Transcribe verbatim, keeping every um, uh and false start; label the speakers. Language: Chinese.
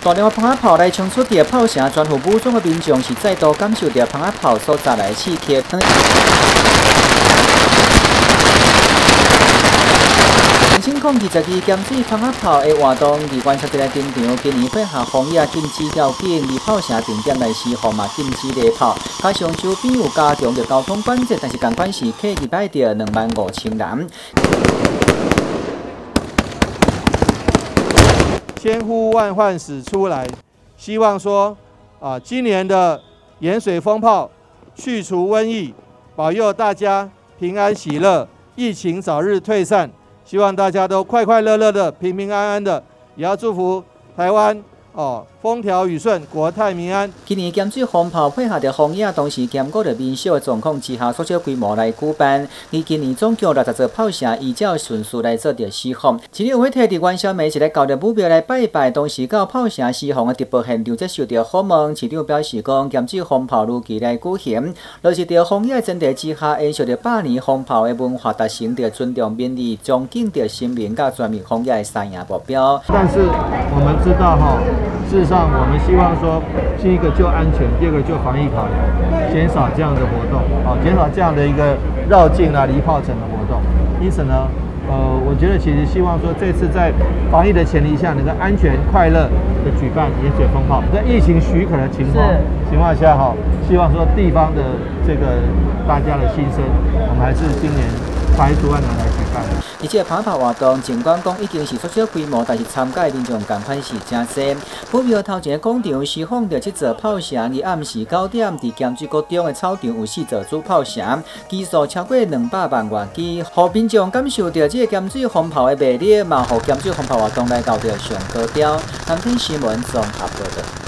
Speaker 1: 大量的蜂仔炮来冲出的炮声，全副武装的民众是再度感受到蜂仔炮所带来的刺激。两千零二十二减水蜂仔炮的活动，伫观察这个电场，今年配合防疫禁止要紧，以炮声定点来施放嘛，禁止猎炮。加上周边有加强着交通管制，但是同款时客入来着两万五千人。
Speaker 2: 千呼万唤始出来，希望说啊，今年的盐水蜂炮去除瘟疫，保佑大家平安喜乐，疫情早日退散。希望大家都快快乐乐的、平平安安的，也要祝福台湾哦风调雨顺、国泰民安。
Speaker 1: 今年咸水蜂炮配合着防疫，同时兼顾着民俗的状况之下，缩小规模来举办。而今年总共六十座炮声依照顺序来做着施放。今日有会摕伫元宵暝是来交着目标来拜拜，同时到炮声施放的直播现场则受到访问。市长表示讲，咸水蜂炮如期来举行，就是着防疫的前提之下，延续着百年蜂炮的文化，达成着尊重民意、尊敬着生命、甲全面防疫的三赢目标。
Speaker 2: 但是我们知道哈，事实上我们希望说，第一个就安全，第二个就防疫考量，减少这样的活动，啊，减少这样的一个绕境啊、离炮城的活动。因此呢，呃，我觉得其实希望说，这次在防疫的前提下，能够安全快乐的举办盐水蜂炮，在疫情许可的情况情况下哈，希望说地方的这个大家的心声，我们还是今年排除万难来举办。
Speaker 1: 而且跑跑活动，尽管讲已经是缩小规模，但是参加的民众同款是真多。不庙头前广场释放着这座炮声，而暗时九点，伫咸水国中的草场有四座主炮声，基数超过两百万外支，互民众感受到这个咸水蜂炮的魅力，嘛，互咸水蜂炮活动来到着上高潮。南天新闻综合报道。